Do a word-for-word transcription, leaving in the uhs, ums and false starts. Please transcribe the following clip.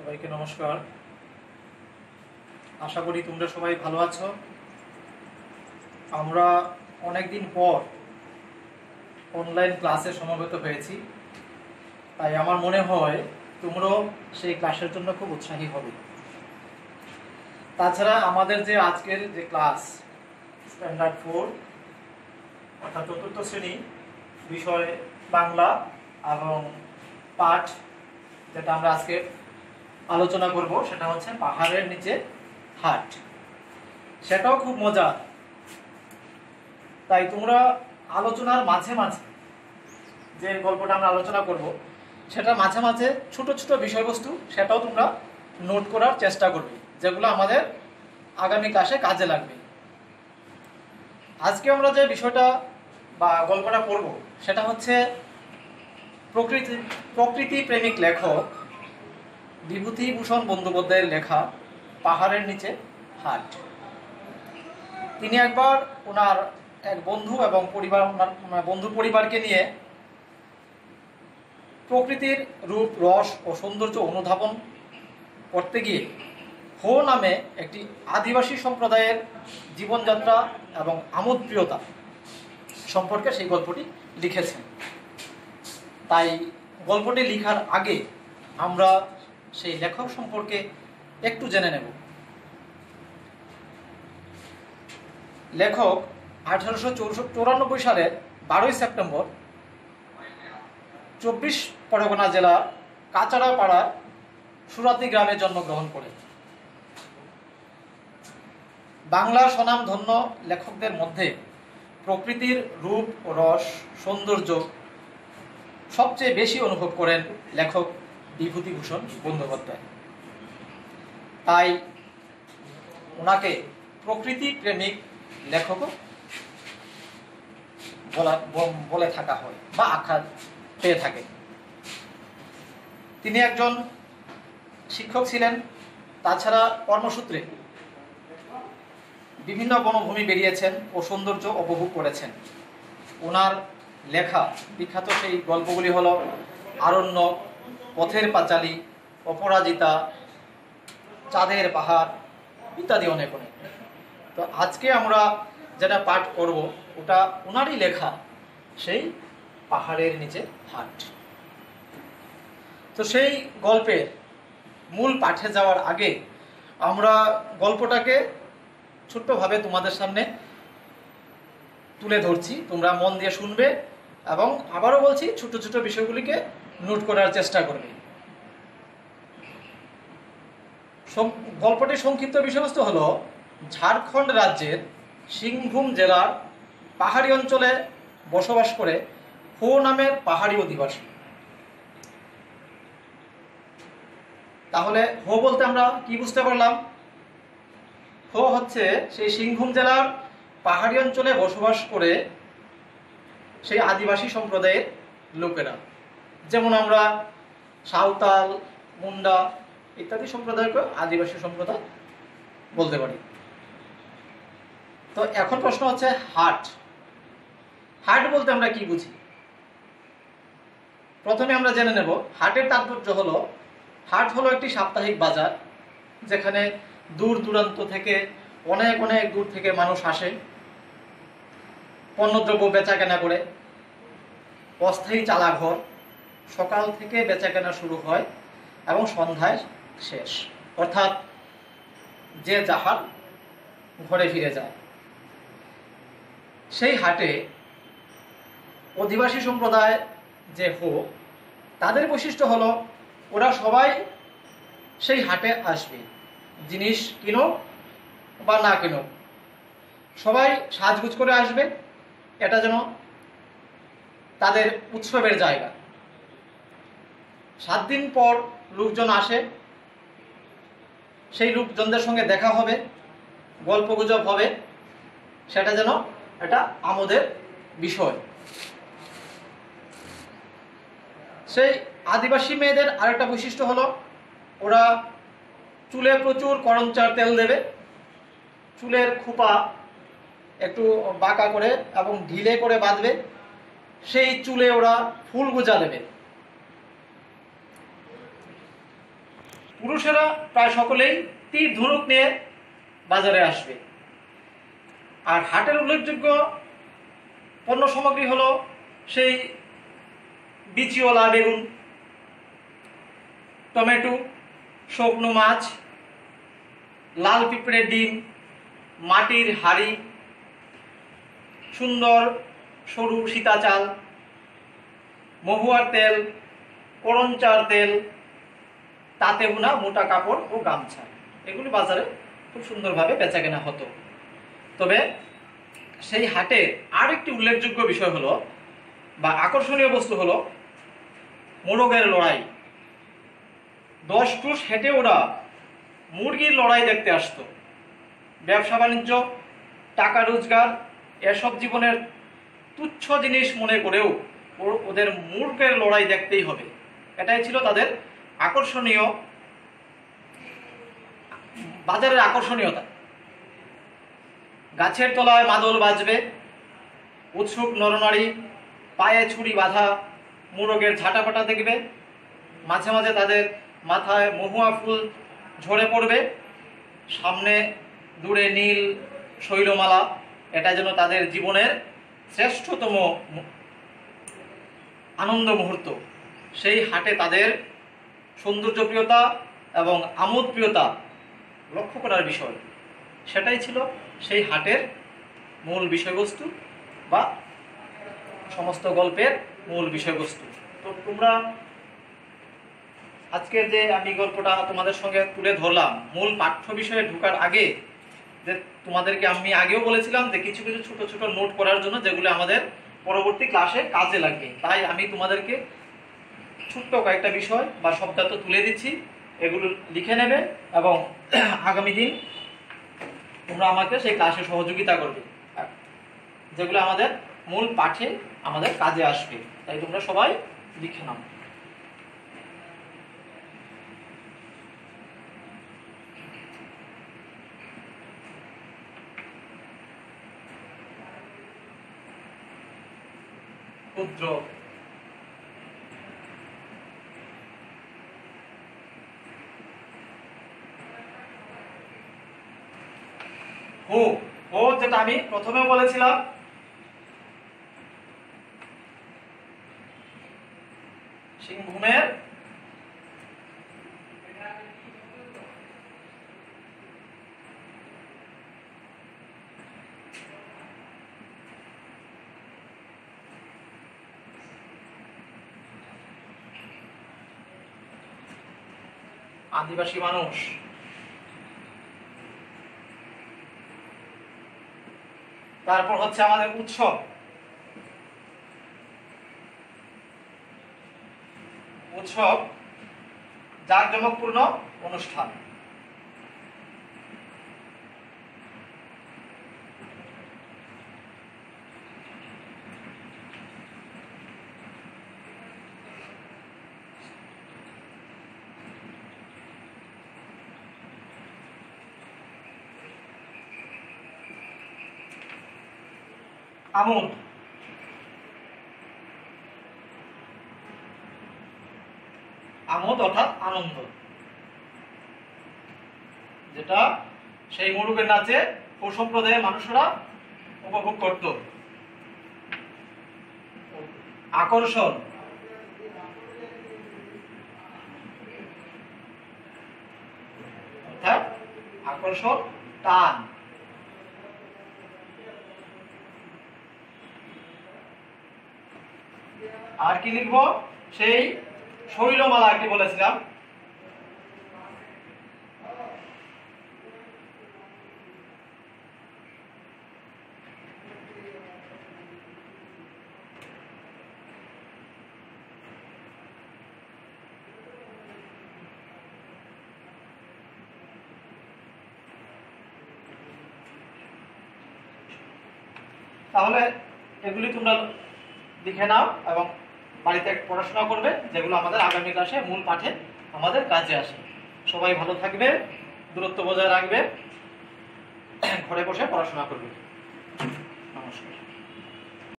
সবাইকে নমস্কার। আশা করি তোমরা সবাই ভালো আছো। আমরা অনেকদিন পর অনলাইন ক্লাসে সমবেত হয়েছি, তাই আমার মনে হয় তোমরাও সেই ক্লাসের জন্য খুব উৎসাহী হবে। তাছাড়া আমাদের যে আজকের যে ক্লাস স্ট্যান্ডার্ড ফোর অর্থাৎ চতুর্থ শ্রেণী, বিষয় বাংলা এবং পাঠ, যেটা আমরা আজকে আলোচনা করব সেটা হচ্ছে পাহাড়ের নিচে হাট। সেটাও খুব মজার। তাই তোমরা আলোচনার মাঝে মাঝে যে গল্পটা আমরা আলোচনা করব সেটা মাঝে মাঝে ছোট ছোট বিষয়বস্তু সেটাও তোমরা নোট করার চেষ্টা করবে, যেগুলো আমাদের আগামী ক্লাসে কাজে লাগবে। আজকে আমরা যে বিষয়টা বা গল্পটা পড়ব সেটা হচ্ছে প্রকৃতি প্রকৃতি প্রেমিক লেখক বিভূতিভূষণ বন্দ্যোপাধ্যায়ের লেখা পাহাড়ের নিচে হাট। তিনি একবার ওনার এক বন্ধু এবং পরিবার ওনার বন্ধু পরিবারকে নিয়ে প্রকৃতির রূপ, রস ও সৌন্দর্য অনুধাবন করতে গিয়ে হো নামে একটি আদিবাসী সম্প্রদায়ের জীবনযাত্রা এবং আমোদপ্রিয়তা সম্পর্কে সেই গল্পটি লিখেছেন। তাই গল্পটি লেখার আগে আমরা সেই লেখক সম্পর্কে একটু জেনে নেব। লেখক আঠারোশো চৌরানব্বই সালের বারোই সেপ্টেম্বর চব্বিশ পরগনা জেলার কাচারাপাড়া সুরাতি গ্রামে জন্মগ্রহণ করেন। বাংলার স্বনামধন্য লেখকদের মধ্যে প্রকৃতির রূপ, রস, সৌন্দর্য সবচেয়ে বেশি অনুভব করেন লেখক বিভূতিভূষণ বন্দ্যোপাধ্যায়। তাই ওনাকে প্রকৃতি প্রেমিক লেখকও বলা বলে থাকা হয় বা আখ্যা পেয়ে থাকে। তিনি একজন শিক্ষক ছিলেন। তাছাড়া কর্মসূত্রে বিভিন্ন বনভূমি বেরিয়েছেন ও সৌন্দর্য উপভোগ করেছেন। ওনার লেখা বিখ্যাত সেই গল্পগুলি হলো আরণ্যক, পথের পাঁচালী, অপরাজিতা, চাঁদের পাহাড় ইত্যাদি অনেক অনেক। তো আজকে আমরা যেটা পাঠ করব ওটা ওনারই লেখা সেই পাহাড়ের নিচে হাট। তো সেই গল্পের মূল পাঠে যাওয়ার আগে আমরা গল্পটাকে ছোট্টভাবে তোমাদের সামনে তুলে ধরছি, তোমরা মন দিয়ে শুনবে এবং আবারও বলছি ছোট ছোট বিষয়গুলিকে নোট করার চেষ্টা করবে। গল্পটির সংক্ষিপ্ত বিষয়বস্তু হলো ঝাড়খণ্ড রাজ্যের সিংভূম জেলার পাহাড়ি অঞ্চলে বসবাস করে হো নামের পাহাড়ি অধিবাসী। তাহলে হো বলতে আমরা কি বুঝতে পারলাম? হো হচ্ছে সেই সিংভূম জেলার পাহাড়ি অঞ্চলে বসবাস করে সেই আদিবাসী সম্প্রদায়ের লোকেরা, যেমন আমরা সাঁওতাল, মুন্ডা ইত্যাদি সম্প্রদায়কে আদিবাসী সম্প্রদায় বলতে পারি। তো এখন প্রশ্ন হচ্ছে হাট। হাট বলতে আমরা কি বুঝি? প্রথমে আমরা জেনে নেব হাটের তাৎপর্য হলো, হাট হলো একটি সাপ্তাহিক বাজার যেখানে দূর দূরান্ত থেকে অনেক অনেক দূর থেকে মানুষ আসে পণ্যদ্রব্য বেচা কেনা করে। অস্থায়ী চালাঘর, সকাল থেকে বেচা কেনা শুরু হয় এবং সন্ধ্যায় শেষ, অর্থাৎ যে যাহার ঘরে ফিরে যায়। সেই হাটে অধিবাসী সম্প্রদায় যে হো, তাদের বৈশিষ্ট্য হলো ওরা সবাই সেই হাটে আসবে, জিনিস কিনুক বা না কিনুক সবাই সাজগুজ করে আসবে। এটা যেন তাদের উৎসবের জায়গা। সাত দিন পর লোকজন আসে, সেই লোকজনদের সঙ্গে দেখা হবে, গল্পগুজব হবে, সেটা যেন একটা আমোদের বিষয়। সেই আদিবাসী মেয়েদের আরেকটা বৈশিষ্ট্য হলো ওরা চুলে প্রচুর করমচার তেল দেবে, চুলের খোপা একটু বাঁকা করে এবং ঢিলে করে বাঁধবে, সেই চুলে ওরা ফুল গোজা দেবে। পুরুষেরা প্রায় সকলেই তীর ধনুক নিয়ে বাজারে আসবে। আর হাটের উল্লেখযোগ্য পণ্য সামগ্রী হলো সেই বিচিওলা বেগুন, টমেটো, শুকনো মাছ, লাল পিঁপড়ের ডিম, মাটির হাঁড়ি, সুন্দর সরু সীতা চাল, মহুয়ার তেল, করঞ্চার তেল, তাতে বোনা মোটা কাপড় ও গামছা, এগুলি বাজারে খুব সুন্দরভাবে বেচাকেনা হতো। তবে সেই হাটে আরেকটি উল্লেখযোগ্য বিষয় হলো বা আকর্ষণীয় বস্তু হলো মোরগের লড়াই। দশ ক্রুশ হেঁটে ওরা মুরগির লড়াই দেখতে আসতো। ব্যবসা বাণিজ্য, টাকা রোজগার এসব জীবনের তুচ্ছ জিনিস মনে করেও ওদের মুরগের লড়াই দেখতেই হবে, এটাই ছিল তাদের আকর্ষণীয়, বাজারের আকর্ষণীয়তা। গাছের তলায় মাদল বাজবে, উৎসুক নরনারী পায়ে ছুরি বাঁধা মোরগের ঝাঁটাপাটা দেখবে, মাঝে মাঝে তাদের মাথায় মহুয়া ফুল ঝরে পড়বে, সামনে দূরে নীল শৈলমালা, এটা যেন তাদের জীবনের শ্রেষ্ঠতম আনন্দ মুহূর্ত। সেই হাটে তাদের সৌন্দর্যপ্রিয়তা এবং আমোদপ্রিয়তা লক্ষ্য করার বিষয়, সেটাই ছিল সেই হাটের মূল বিষয়বস্তু বা সমস্ত গল্পের মূল বিষয়বস্তু। তো তোমরা আজকের যে আমি গল্পটা তোমাদের সঙ্গে তুলে ধরলাম, মূল পাঠ্য বিষয়ে ঢোকার আগে যে তোমাদেরকে আমি আগেও বলেছিলাম যে কিছু কিছু ছোট ছোট নোট করার জন্য, যেগুলো আমাদের পরবর্তী ক্লাসে কাজে লাগবে। তাই আমি তোমাদেরকে ছোট্ট কয়েকটা বিষয় বা শব্দার্থ তুলে দিচ্ছি, এগুলো লিখে নেবে এবং আগামী দিন তোমরা আমাকে সেই ক্লাসে সহযোগিতা করবে, যেগুলো আমাদের মূল পাঠে আমাদের কাজে আসবে। তাই তোমরা সবাই লিখে নাও। ক্ষুদ্র, হো হো যেটা আমি প্রথমে বলেছিলাম, সিংভূমের আদিবাসী মানুষ। তারপর হচ্ছে আমাদের উৎসব। উৎসব জাঁকজমকপূর্ণ অনুষ্ঠান। আমোদ, আমোদ অর্থাৎ আনন্দ, যেটা সেই মুরুগের নাচে ও সম্প্রদায়ের মানুষরা উপভোগ করত। আকর্ষণ, অর্থাৎ আকর্ষণ, টান। আর কি লিখবো, সেই শৈলমালা কি বলেছিলাম, তাহলে এগুলি তোমরা লিখে নাও এবং বাড়িতে পড়াশোনা করবে, যেগুলো আমাদের আগামী ক্লাসে মূল পাঠে আমাদের কাজে আসে। সবাই ভালো থাকবে, দূরত্ব বজায় রাখবে, ঘরে বসে পড়াশোনা করবে। নমস্কার।